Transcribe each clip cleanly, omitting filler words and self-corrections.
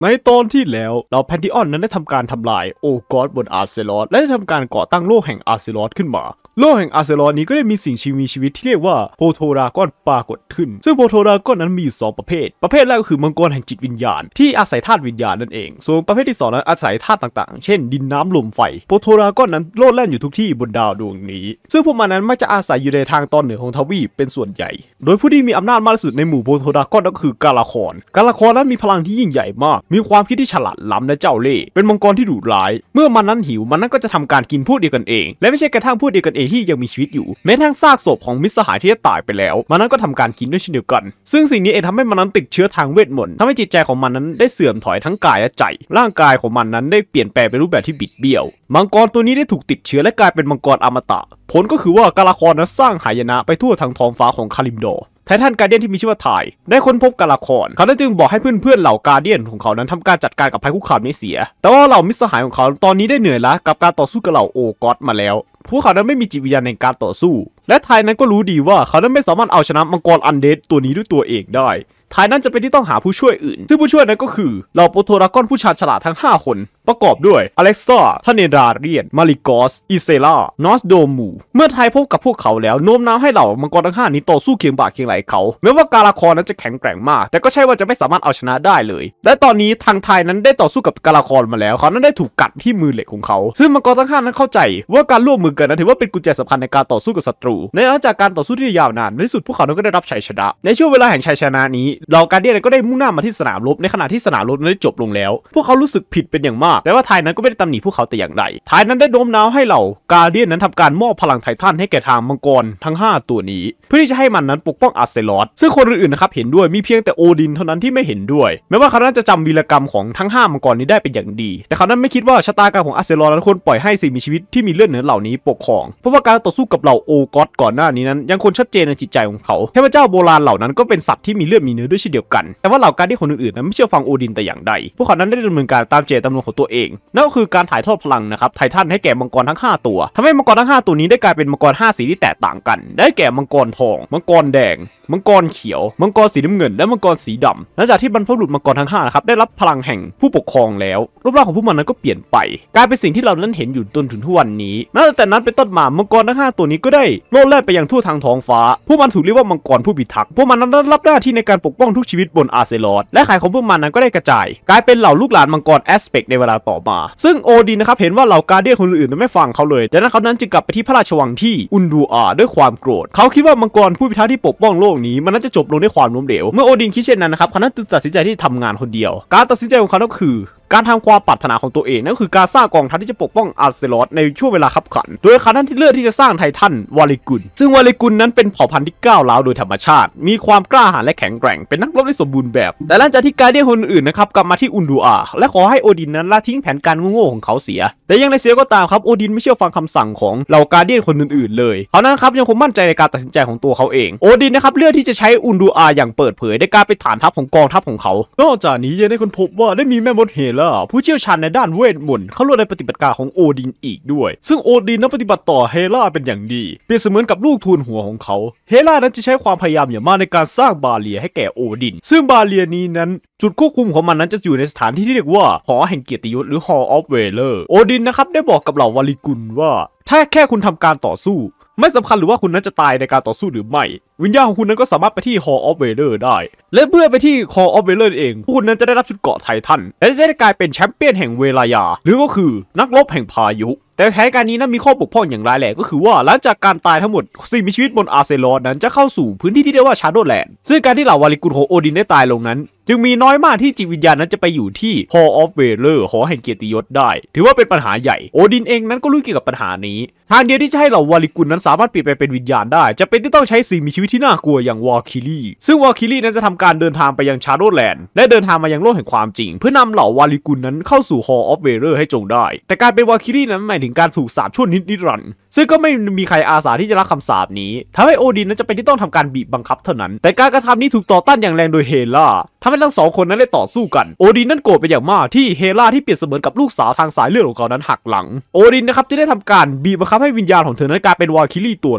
ในตอนที่แล้วเราแพนธิออนนั้นได้ทำการทำลายโอกอสบนอาร์เซลอสและได้ทำการก่อตั้งโลกแห่งอาร์เซลอสขึ้นมาโลกแห่งอาร์เซลอสนี้ก็ได้มีสิ่งมีชีวิตที่เรียกว่าโพโทรากอนปรากฏขึ้นซึ่งโพโทรากอนนั้นมีอยู่2ประเภทแรกก็คือมังกรแห่งจิตวิญญาณที่อาศัยธาตุวิญญาณนั่นเองส่วนประเภทที่2นั้นอาศัยธาตุต่างๆเช่นดินน้ำลมไฟโพโทรากอนนั้นโลดแล่นอยู่ทุกที่บนดาวดวงนี้ซึ่งพวกมันนั้นมักจะอาศัยอยู่ในทางตอนเหนือของทวีปเป็นส่วนใหญ่โดยผู้ที่มีอำนาจมากที่สุดในหมู่โพโทรากอนก็คือกาลาคอนนั้นมีพลังที่ยิ่งใหญ่มากมีความคิดที่ฉลาดล้ำและเจ้าเล่ห์เป็นมังกรที่ดุร้ายเมื่อมันนั้นหิวมันนั้นก็จะทำการกินพวกเดียวกันเองและไม่ใช่กระทั่งพวกเดียวกันเองที่ยังมีชีวิตอยู่แม้ทั้งซากศพของมิตรสหายที่ได้ตายไปแล้วมันนั้นก็ทำการกินด้วยเช่นเดียวกันซึ่งสิ่งนี้เองทำให้มันนั้นติดเชื้อทางเวทมนต์ทำให้จิตใจของมันนั้นได้เสื่อมถอยทั้งกายและใจร่างกายของมันนั้นได้เปลี่ยนแปลงเป็นรูปแบบที่บิดเบี้ยวมังกรตัวนี้ได้ถูกติดเชื้อและกลายเป็นมังกรอมตะผลก็คือว่ากาลาคอนนั้นสร้างหายนะไปทั่วทางท้องฟ้าของคาลิมดอร์ไททันการเดียนที่มีชื่อว่าไทได้ค้นพบกาลาคอนเขาได้จึงบอกให้เพื่อนๆเหล่ากาเดียนของเขานั้นทำการจัดการกับภัยคุกคามนี้เสียแต่ว่าเหล่ามิตรสหายของเขาตอนนี้ได้เหนื่อยล้ากับการต่อสู้กับเหล่าโอกอสมาแล้วพวกเขานั้นไม่มีจิตวิญญาณในการต่อสู้และไทนั้นก็รู้ดีว่าเขานั้นไม่สามารถเอาชนะมังกรอันเดดตัวนี้ด้วยตัวเองได้ไทนั้นจะเป็นที่ต้องหาผู้ช่วยอื่นซึ่งผู้ช่วยนั้นก็คือเหล่าโปโทรากอนผู้ชาญฉลาดทั้ง5คนประกอบด้วยอเล็กซ่าทาเนดาเรียนมาริกอสอิเซล่านอสโดมูเมื่อไทพบกับพวกเขาแล้วโน้มน้าวให้เหล่ามังกรทั้ง5นี้ต่อสู้เคียงบ่าเคียงไหลเขาแม้ว่ากาลาคอนนั้นจะแข็งแกร่งมากแต่ก็ใช่ว่าจะไม่สามารถเอาชนะได้เลยและตอนนี้ทางไทนั้นได้ต่อสู้กับกาลาคอนมาแล้วเขานั้นได้ถูกกัดที่มือเหล็กของเขาซึ่งมังกรทั้ง5นั้นเข้าใจว่าการร่วมมือกันนั้นถือว่าเป็นกุญแจสำคัญในการต่อสู้กับศัตรูในหลังจากการต่อสู้ที่ยาวนานในที่สุดพวกเขานั้นก็ได้รับชัยชนะในช่วงเวลาแห่งชัยชนะนี้เหล่าการเดียนก็ได้มุ่งหน้ามาที่สนามรบในขณะที่สนามรบนั้นได้จบลงแล้วพวกเขารู้สึกผิดเป็นอย่างมากแต่ว่าไทนั้นก็ไม่ได้ตำหนิพวกเขาแต่อย่างใดไทนั้นได้โน้มน้าวให้เหล่ากาเดียนนั้นทำการมอบพลังไททันให้แก่ทางมังกรทั้ง5ตัวนี้เพื่อที่จะให้มันนั้นปกป้องอาร์เซลอสซึ่งคนอื่นๆนะครับเห็นด้วยมีเพียงแต่โอดินเท่านั้นที่ไม่เห็นด้วยแม้ว่าเขานั้นจะจำวีรกรรมของทั้ง5มังกรนี้ได้เป็นอย่างดีแต่เขานั้นไม่คิดว่าชะตากรรมของอาร์เซลอสนั้นควรปล่อยให้สิ่งมีชีวิตที่มีเลือดเหนือเหล่านี้ปกครองเพราะว่าการต่อสู้กับเหล่าโอกอสก่อนหน้านี้นั้นยังคงชัดเจนในจิตใจของเขาเทพเจ้าโบราณเหล่านั้นก็เป็นสัตว์ที่มีเลือดมีเนื้อด้วยเช่นเดียวกันแต่ว่าเหล่าการที่คนอื่นๆนั้นไม่เชื่อฟังโอดินแต่อย่างใดพวกเขานั้นได้ดำเนินการตามเจตจำนงของตัวเองนั่นก็คือการถ่ายทอดพลังนะครับไททันให้แก่มังกรทั้ง5ตัวทำให้มังกรทั้ง5ตัวนี้ได้กลายเป็นมังกร5สีที่แตกต่างกันได้แก่มังกรทองมังกรแดงมังกรเขียวมังกรสีน้ำเงินและมังกรสีดำหลังจากที่บรรพบุรุษมังกรทั้ง5นะครับได้รับพลังแห่งผู้ปกครองแล้วรูปร่างของพวกมันนั้นก็เปลี่ยนไปกลายเป็นสิ่งที่เรานั้นเห็นอยู่จนถึงทุกวันนี้นับแต่นั้นเป็นต้นมามังกรทั้ง5ตัวนี้ก็ได้โลดแล่นไปยังทั่วทางท้องฟ้าพวกมันถูกเรียกว่ามังกรผู้พิทักษ์พวกมันนั้นรับหน้าที่ในการปกป้องทุกชีวิตบนอาร์เซลอสและขายของพวกมันนั้นก็ได้กระจายกลายเป็นเหล่าลูกหลานมังกรแอสเปกในเวลาต่อมาซึ่งโอดินนะครับเห็นว่าเหล่าการเดียนคนอื่นไม่ฟังเขาเลยดังนั้นเขานั้นจึงกลับไปที่พระราชวังที่อุนดูอาด้วยความโกรธเขาคิดว่ามังกรผู้พิทักษ์ที่ปกป้องโลกนี้มันน่าจะจบลงด้วยความล้มเหลวเมื่อโอดินคิดเช่นนั้นนะครับเขานั้นจึงตัดสินใจที่ทำงานคนเดียวการตัดสินใจของเขาก็คือการทำความปรารถนาของตัวเองนั่นคือการสร้างกองทัพที่จะปกป้องอาร์เซลอสในช่วงเวลาคับขันโดยเขานั้นที่เลือกที่จะสร้างไททันวาลิกุลซึ่งวาลิกุลนั้นเป็นเผ่าพันธุ์ที่ก้าวร้าวโดยธรรมชาติมีความกล้าหาญและแข็งแกร่งเป็นนักรบที่สมบูรณ์แบบแต่หลังจากที่การเดียนคนอื่นนะครับกลับมาที่อุนดูอาและขอให้โอดินนั้นละทิ้งแผนการโง่ๆของเขาเสียแต่ยังในเสียก็ตามครับโอดินไม่เชื่อฟังคำสั่งของเหล่าการเดียนคนอื่นๆเลยเขานั้นครับยังคงมั่นใจในการตัดสินใจของตัวเขาเองโอดินนะครับเลือกที่จะใช้อุนดูอาอย่างเปิดเผยในการเป็นฐานทัพของกองทัพของเขานอกจากนี้ยังได้ค้นพบว่าได้มีแม่มดเฮล่าผู้เชี่ยวชาญในด้านเวทมนต์เข้าร่วมในปฏิบัติการของโอดินอีกด้วยซึ่งโอดินนั้นปฏิบัติต่อเฮล่าเป็นอย่างดีเปรียบเสมือนกับลูกทูลหัวของเขาเฮล่านั้นจะใช้ความพยายามอย่างมากในการสร้างบาเรียให้แก่โอดินซึ่งบาเรียนี้นั้นจุดควบคุมของมันนั้นจะอยู่ในสถานที่ที่เรียกว่าหอแห่งเกียรติยศหรือ Hall of Valor โอดินนะครับได้บอกกับเหล่าวาลิกุลว่าถ้าแค่คุณทำการต่อสู้ไม่สำคัญหรือว่าคุณนั้นจะตายในการต่อสู้หรือไม่วิญญาณของคุณนั้นก็สามารถไปที่ Hall of Valor ได้และเมื่อไปที่ Hall of Valor เองคุณนั้นจะได้รับชุดเกราะไททันและจะได้กลายเป็นแชมเปี้ยนแห่งเวลายาหรือก็คือนักรบแห่งพายุแต่แผนการนี้นั้นมีข้อบกพร่องอย่างร้ายแรงก็คือว่าหลังจากการตายทั้งหมดสิ่งมีชีวิตบนอาร์เซลอสนั้นจะเข้าสู่พื้นที่ที่เรียกว่าชาโดแลนด์ซึ่งการที่เหล่าวาลิกุลของโอดินได้ตายลงนั้นจึงมีน้อยมากที่จิตวิญญาณนั้นจะไปอยู่ที่ Hall of Valor หอแห่งเกียรติยศได้ถือว่าเป็นปัญหาใหญ่โอดินเองนั้นก็รู้เกี่ยวกับปัญหานี้ทางเดียวที่จะให้เหล่าวาลิกุลนั้นสามารถเปลี่ยนไปเป็นวิญญาณได้จะเป็นที่ต้องใช้สิ่งมีชีวิตที่น่ากลัวอย่างวอลคิลี่ซึ่งวอลคิลี่นั้นจะทำการเดินทางไปยังชาโดแลนด์และเดินทางมายังโลกแห่งความจริงเพื่อนำเหล่าวาลิกุลนั้นเข้าสู่ Hall of Valor ให้จงได้แต่การเป็นวอลคิลี่นั้นหมายถึงการถูกสาปชั่วนิรันดร์ซึ่งก็ไม่มีใครอาสาที่จะรับคำสาปนี้ทำให้โอดินนั้นจะเป็นที่ต้องทำการบีบบังคับเท่านั้นแต่การกระทำนี้ถูกต่อต้านอย่างแรงโดยเฮล่าทำให้ทั้งสองคนนั้นได้ต่อสู้กันโอดินนั้นโกรธเป็นอย่างมากที่เฮล่าที่เปรียบเสมือนกับลูกสาวทางสายเลือดของเขานั้นหักหลังโอดินนะครับจะได้ทำการบีบบังคับให้วิญญาณของเธอนั้นกลายเป็นวาลคิลี่ตัวแรก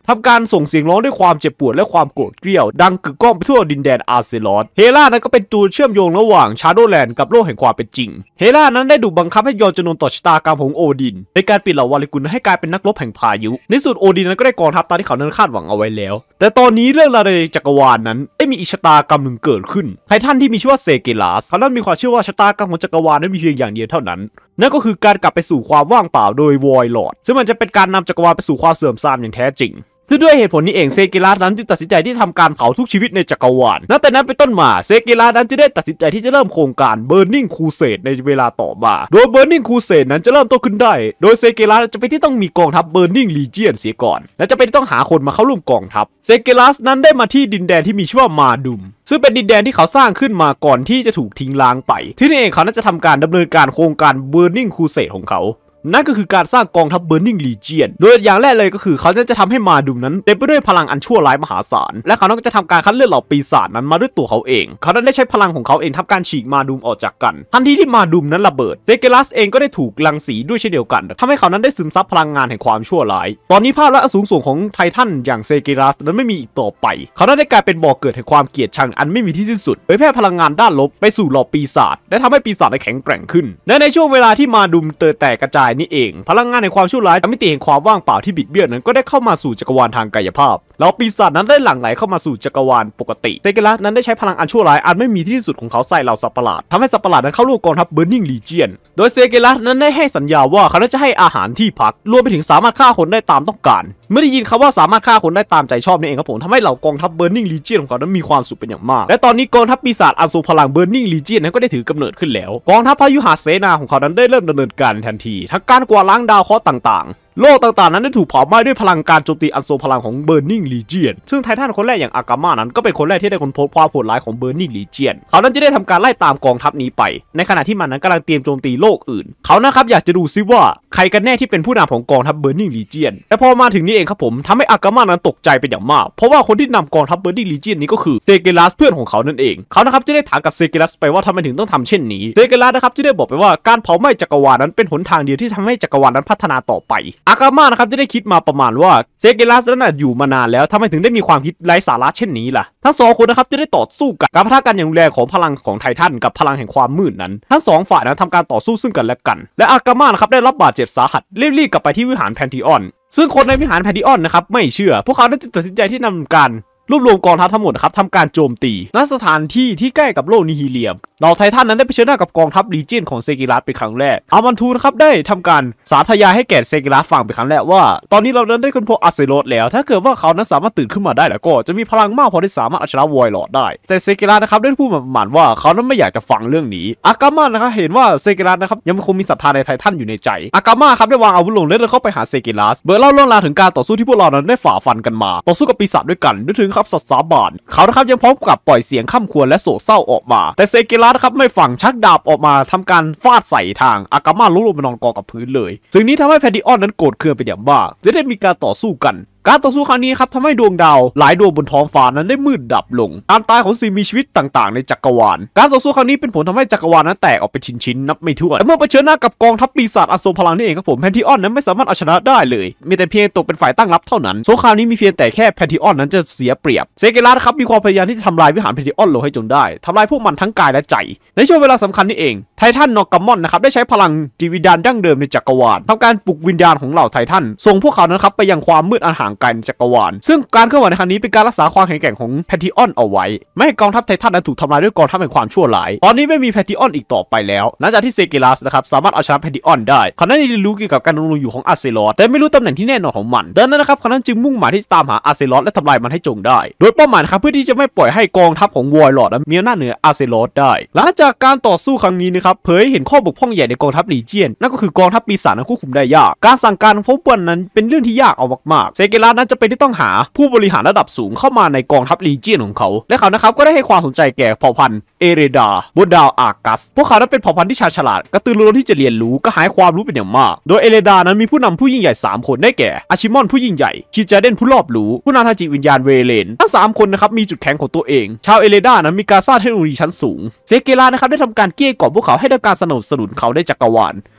ทำการส่งเสียงร้องด้วยความเจ็บปวดและความโกรธเกรี้ยวดังกึกก้องไปทั่วดินแดนอาร์เซลอสเฮล่านั้นก็เป็นตัวเชื่อมโยงระหว่างชาโดว์แลนด์กับโลกแห่งความเป็นจริงเฮล่านั้นได้ถูกบังคับให้ยอมจำนนต่อชะตากรรมของโอดินในการเปลี่ยนเหล่าวาลิกุลให้กลายเป็นนักรบแห่งพายุในสุดโอดินนั้นก็ได้กองทัพตามที่เขานั้นคาดหวังเอาไว้แล้วแต่ตอนนี้เรื่องราวในจักรวาลนั้นได้มีอีกชะตากรรมหนึ่งเกิดขึ้นไททันที่มีชื่อว่าเซเกลัสเขานั้นมีความเชื่อว่าชะตากรรมของจักรวาลนั้นมีเพียงอย่างเดียวเท่านั้นนั่นก็คือการกลับไปสู่ความว่างเปล่าโดยวอยลอร์ดซึ่งมันจะเป็นการนำจักรวาลไปสู่ความเสื่อมทรามอย่างแท้จริงซึ่งด้วยเหตุผลนี้เองเซเกลัสนั้นจึงตัดสินใจที่ทำการเผาทุกชีวิตในจักรวาลนับแต่นั้นเป็นต้นมาเซเกลัสนั้นจะได้ตัดสินใจที่จะเริ่มโครงการ Burning Crusade ในเวลาต่อมาโดย Burning Crusade นั้นจะเริ่มต้นขึ้นได้โดยเซเกลัสจะเป็นที่ต้องมีกองทัพ Burning Legion เสียก่อนและจะเป็นที่ต้องหาคนมาเข้าร่วมกองทัพเซเกลัสนั้นได้มาที่ดินแดนที่มีชื่อว่ามาดุมซึ่งเป็นดินแดนที่เขาสร้างขึ้นมาก่อนที่จะถูกทิ้งล้างไปที่นี่เองเขาน่าจะทำการดำเนินการโครงการ Burning Crusade ของเขานั่นก็คือการสร้างกองทัพ Burning Legion โดยอย่างแรกเลยก็คือเขาจะทำให้มาดุมนั้นเต็มไปด้วยพลังอันชั่วร้ายมหาศาลและเขาก็จะทำการคัดเลือกเหล่าปีศาจนั้นมาด้วยตัวเขาเองเขาได้ใช้พลังของเขาเองทำการฉีกมาดุมออกจากกันทันทีที่มาดุมนั้นระเบิดเซเกลัสเองก็ได้ถูกรังสีด้วยเช่นเดียวกันทำให้เขานั้นได้ซึมซับพลังงานแห่งความชั่วร้ายตอนนี้ภาพลักษณ์สูงส่งของไททันอย่างเซเกลัสนั้นไม่มีอีกต่อไปเขาได้กลายเป็นบ่อเกิดแห่งความเกลียดชังอันไม่มีที่สิ้นสุดเผยแพร่พลังงานด้านลบไปสู่เหล่าปีศาจและทำให้ปีศาจแข็งแกร่งขึ้นและในช่วงเวลาที่มาดุมแตกกระจายนี่เองพลังในความชั่วร้ายมิติแห่งความว่างเปล่าที่บิดเบี้ยวนั้นก็ได้เข้ามาสู่จักรวาลทางกายภาพแล้วปีศาจนั้นได้หลั่งไหลเข้ามาสู่จักรวาลปกติเซเกลัสนั้นได้ใช้พลังอันชั่วร้ายอันไม่มีที่สุดของเขาใส่เหล่าสัตว์ประหลาดทำให้สัตว์ประหลาดนั้นเข้าร่วมกองทัพ Burning Legion โดยเซเกลัสนั้นได้ให้สัญญาว่าเขาจะให้อาหารที่พักรวมไปถึงสามารถฆ่าคนได้ตามต้องการเมื่อได้ยินคำว่าสามารถฆ่าคนได้ตามใจชอบนี่เองครับผมทำให้เหล่ากองทัพ Burning Legion ของเขานั้นมีความสุขเป็นอย่างมากและตอนนี้กองทัพปีศาจอันทรงพลัง Burning Legion นั้นก็ได้ถือกำเนิดขึ้นแล้วกองทัพพายุหาเสนาของเขานั้นได้เริ่มดำเนินการทันทีทั้งการกวาดล้างดาวเคราะห์ต่างๆโลกต่างๆนั้นได้ถูกเผาไหม้ด้วยพลังการโจมตีอันทรงพลังของ Burning Legion ซึ่งไททันคนแรกอย่างอากาม่านั้นก็เป็นคนแรกที่ได้ค้นพบความโหดร้ายของ Burning Legion เขานั้นจะได้ทำการไล่ตามกองทัพนี้ไปในขณะที่มันนั้นกำลังเตรียมโจมตีโลกอื่นเขานะครับอยากจะดูซิว่าใครกันแน่ที่เป็นผู้นำของกองทัพ Burning Legion แต่พอมาถึงนี่เองครับผมทำให้อากาม่านั้นตกใจเป็นอย่างมากเพราะว่าคนที่นำกองทัพ Burning Legion นี้ก็คือเซเกลัสเพื่อนของเขานั่นเองเขานะครับจะได้ถามกับเซเกลัสไปว่าทำไมถึงต้องทำเช่นนี้เซเกลัสนะครับจะได้บอกไปว่าการเผาไหม้จักรวาลนั้นเป็นหนทางเดียวที่ทำให้จักรวาลนั้นพัฒนาต่อไปอากาม่านะครับจะได้คิดมาประมาณว่าเซเกลัสนั้นอยู่มานานแล้วทำไมถึงได้มีความคิดไร้สาระเช่นนี้ล่ะทั้งสองคนนะครับจะได้ต่อสู้กับการปะทะกันอย่างรุนแรงของพลังของไททันกับพลังแห่งความมืดนั้นทั้งสองฝ่ายนั้นทำการต่อสู้ซึ่งกันและกันและอากาม่านะครับได้รับบาดเจ็บสาหัสรีบกลับไปที่วิหารแพนธีออนซึ่งคนในวิหารแพนธีออนนะครับไม่เชื่อพวกเขาได้ตัดสินใจที่นำการรวบรวมกองทัพทั้งหมดนะครับทำการโจมตีณสถานที่ที่ใกล้กับโลกนิฮิเลียมเหล่าไททันนั้นได้เผชิญหน้ากับกองทัพลีเจียนของเซเกลัสเป็นครั้งแรกอามันทูนะครับได้ทำการสาธยายให้แก่เซเกลัสฟังเป็นครั้งแรกว่าตอนนี้เรานั้นได้ค้นพบอาร์เซโรสแล้วถ้าเกิดว่าเขานั้นสามารถตื่นขึ้นมาได้แล้วก็จะมีพลังมากพอที่สามารถเอาชนะวอยลอร์ดได้แต่เซเกลัสนะครับได้พูดประมาณว่าเขานั้นไม่อยากจะฟังเรื่องนี้อากาม่านะครับเห็นว่าเซเกลัสนะครับยังคงมีศรัทธาในไททันอยู่ในใจอากาม่าครับได้วางอาวุธลงและเดินเข้าไปหาเซเกลัสเล่าเรื่องราวถึงการต่อสู้ที่พวกเรานั้นได้ฝ่าฟันกันมาต่อสู้กับปีศาจด้วยกันนึกถึงครับสัตว์สาบานเขานะครับยังพร้อมกับปล่อยเสียงข้ำควรและโศกเศร้าออกมาแต่เซเกลัสครับไม่ฟังชักดาบออกมาทำการฟาดใส่ทางอากาม่าล้มลงไปนอนกองกับพื้นเลยสิ่งนี้ทำให้แพนธีออนนั้นโกรธเคืองเป็นอย่างมากจะได้มีการต่อสู้กันการต่อสู้ครั้งนี้ครับทำให้ดวงดาวหลายดวงบนท้องฟ้านั้นได้มืดดับลงการตายของสิ่งมีชีวิตต่างๆในจักรวาลการต่อสู้ครั้งนี้เป็นผลทำให้จักรวาลนั้นแตกออกเป็นชิ้นๆนับไม่ถ้วนและเมื่อเผชิญหน้ากับกองทัพปีศาจอันทรงพลังนี่เองครับผมแพนธีออนนั้นไม่สามารถเอาชนะได้เลยมีแต่เพียงตกเป็นฝ่ายตั้งรับเท่านั้นสงครามนี้มีเพียงแต่แค่แพนธีออนนั้นจะเสียเปรียบเซเกลัสครับมีความพยายามที่จะทำลายวิหารแพนธีออนลงให้จนได้ทำลายพวกมันทั้งกายและใจในช่วงเวลาสำคัญนี้เองไททันนอกกัมมอนนะครับได้ใช้พลังจิตวิญญาณดั้งเดิมในจักรวาลทำการปลุกวิญญาณของเหล่าไททันส่งพวกเขานั้นครับไปยังความมืดอันห่างไกลในจักรวาลซึ่งการเคลื่อนไหวในครั้งนี้เป็นการรักษาความแข็งแกร่งของแพนธีออนเอาไว้ไม่ให้กองทัพไททันนั้นถูกทำลายด้วยกองทัพแห่งความชั่วร้ายตอนนี้ไม่มีแพนธีออนอีกต่อไปแล้วหลังจากที่เซเกลัสนะครับสามารถเอาชนะแพนธีออนได้เขานั้นเรียนรู้เกี่ยวกับการดำรงอยู่ของอาร์เซโรสแต่ไม่รู้ตำแหน่งที่แน่นอนของมันดังนั้นนะครับเขานั้นจึงมุ่งหมายที่จะตามหาอาร์เซโรสและทำลายมันให้จงได้โดยเป้าหมายนะครับเพื่อที่จะไม่ปล่อยให้กองทัพของวอยลอร์ดมีอำนาจเหนืออาร์เซโรสได้หลังจากการต่อสู้ครั้งนี้นะครับเผยเห็นข้อบกพร่องใหญ่ในกองทัพลีเจียนนั่นก็คือกองทัพปีศาจนั้นควบคุมได้ยากการสั่งการของพวกมันนั้นเป็นเรื่องที่ยากเอามากๆเซเกลัสนั้นจะเป็นที่ต้องหาผู้บริหารระดับสูงเข้ามาในกองทัพลีเจียนของเขาและเขานะครับก็ได้ให้ความสนใจแก่เผ่าพันธุ์เอเรดาบนดาวอาร์กัสพวกเขานั้นเป็นเผ่าพันธุ์ที่ฉลาดกระตือรือร้นที่จะเรียนรู้ก็หายความรู้เป็นอย่างมากโดยเอเรดานั้นมีผู้นำผู้ยิ่งใหญ่3คนได้แก่อาชิมอนผู้ยิ่งใหญ่คิจาเดนผู้รอบรู้ผู้นำทางจิตวิญญาณเวเลนทั้ง3คนนะครับมีจุดแข็งของตัวเองชาวเอเรดานั้นมีการสร้างเทคโนโลยีชั้นสูงเซเกลัสนะครับได้ทำการเกลี้ยกล่อมพวกเขาให้ได้การสนับสนุนเขาได้จักรวาล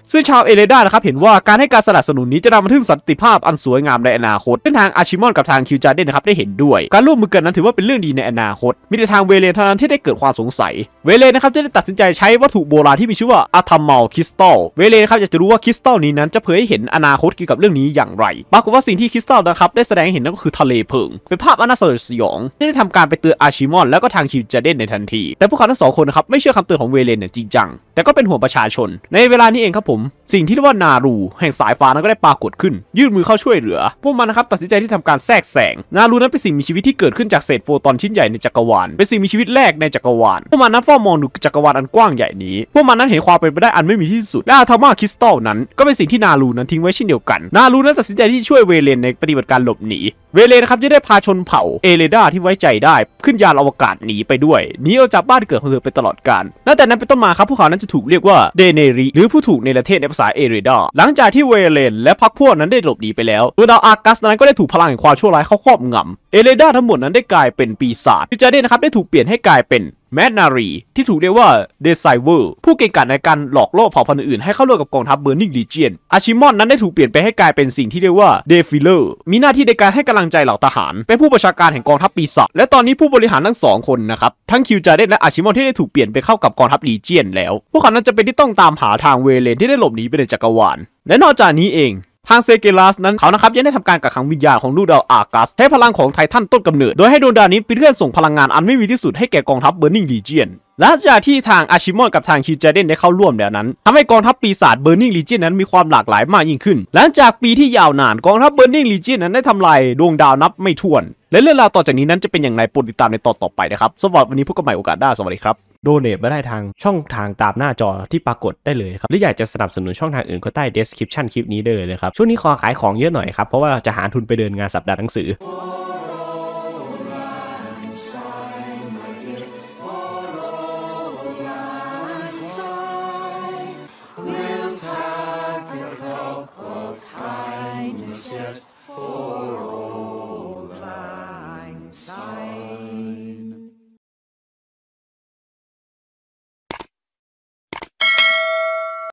ซึ่งชาวเอเรดานะครับเห็นว่าการให้การสนับสนุนนี้จะนำมาถึงสันติภาพอันสวยงามในอนาคตซึ่งทางอาชิมอนกับทางคิวจาเดนนะครับได้เห็นด้วยการร่วมมือกันนั้นถือว่าเป็นเรื่องดีในอนาคตมีแต่ทางเวเลนเท่านั้นที่ได้เกิดความสงสัยเวเลนนะครับจะได้ตัดสินใจใช้วัตถุโบราณที่มีชื่อว่าอะทามัลคริสตัลเวเลนนะครับอยากจะรู้ว่าคริสตัลนี้นั้นจะเผยให้เห็นอนาคตเกี่ยวกับเรื่องนี้อย่างไรปรากฏว่าสิ่งที่คริสตัลนะครับได้แสดงให้เห็นนั่นก็คือทะเลเพลิงเป็นภาพอันน่าสยดสยองที่ได้ทำการไปเตือนอาชิมอนแล้วก็ทางคิวจาเดนในทันทีแต่พวกเขาทั้งสองคนนะครับไม่เชื่อคำเตือนของเวเลนอย่างจริงจังแต่ก็เป็นห่วงประชาชนในเวลานี้เองครับผมสิ่งที่เรียกว่านารูแห่งสายฟ้านั้นก็ได้ปรากฏขึ้นยื่นมือเข้าช่วยเหลือพวกมันนะครับตัดสินใจที่ทำการแทรกแซงนารูนั้นเป็นสิ่งมีชีวิตที่เกิดขึ้นจากเศษโฟตอนชิ้นใหญ่ในจักรวาลเป็นสิ่งมีชีวิตแรกในจักรวาลพวกมันนั้นเฝ้ามองดูจักรวาลอันกว้างใหญ่นี้พวกมันนั้นเห็นความเป็นไปได้อันไม่มีที่สุดและอะทามาคริสตัลนั้นก็เป็นสิ่งที่นารูนั้นทิ้งไว้เช่นเดียวกันนารูนั้นตัดสินใจที่ช่วยเวเลนในปฏิบัติการหลบหนีเวเลนนะครับจะได้พาชนเผ่าเอเรดาที่ไว้ใจได้ขึ้นยานอวกาศหนีไปด้วยหนีออกจากบ้านเกิดของเธอไปตลอดกาลและแต่นั้นเป็นต้นมาครับพวกเขานั้นจะถูกเรียกว่าเดเนรีหรือผู้ถูกในประเทศในภาษาเอเรดาหลังจากที่เวเลนและพรรคพวกนั้นได้หลบหนีไปแล้วดวงดาวอาร์กัสนั้นก็ได้ถูกพลังแห่งความชั่วร้ายเข้าครอบงำเอเรดาทั้งหมดนั้นได้กลายเป็นปีศาจที่จะได้นะครับได้ถูกเปลี่ยนให้กลายเป็นแมดนารีที่ถูกเรียกว่าเดซไซเวอร์ผู้เก่งกาจในการหลอกล่อเผ่าพันธุ์อื่นให้เข้าร่วมกับกองทัพเบอร์นิงลีเจียนอาชิมอนนั้นได้ถูกเปลี่ยนไปให้กลายเป็นสิ่งที่เรียกว่าเดฟิเลอร์มีหน้าที่ในการให้กำลังใจเหล่าทหารเป็นผู้บัญชาการแห่งกองทัพปีศาจและตอนนี้ผู้บริหารทั้ง2คนนะครับทั้งคิวจาเดนและอาชิมอนที่ได้ถูกเปลี่ยนไปเข้ากับกองทัพลีเจียนแล้วพวกเขานั้นจะเป็นที่ต้องตามหาทางเวเลนที่ได้หลบหนีไปในจักรวาลและนอกจากนี้เองทางเซเกลัสนั้นเขานะครับยังได้ทำการกักขังวิญญาณของดวงดาวอาร์กัสใช้พลังของไททันต้นกำเนิดโดยให้ดวงดาวนี้เป็นเครื่องส่งพลังงานอันไม่มีที่สุดให้แก่กองทัพเบอร์นิงลีเจียนหลังจากที่ทางอาชิมอนกับทางคิวจาเดนได้เข้าร่วมแล้วนั้นทำให้กองทัพปีศาจเบอร์นิงลีเจียนนั้นมีความหลากหลายมากยิ่งขึ้นหลังจากปีที่ยาวนานกองทัพเบอร์นิงลีเจียนนั้นได้ทำลายดวงดาวนับไม่ถ้วนและเรื่องราวต่อจากนี้นั้นจะเป็นอย่างไรโปรดติดตามในตอนต่อไปนะครับสำหรับวันนี้พบกันใหม่โอกาสหน้าสวัสดีครับโดเนทมาได้ทางช่องทางตามหน้าจอที่ปรากฏได้เลยครับหรืออยากจะสนับสนุนช่องทางอื่นก็ใต้ description คลิปนี้ได้เลยนะครับช่วงนี้ขอขายของเยอะหน่อยครับเพราะว่าจะหาทุนไปเดินงานสัปดาห์หนังสือ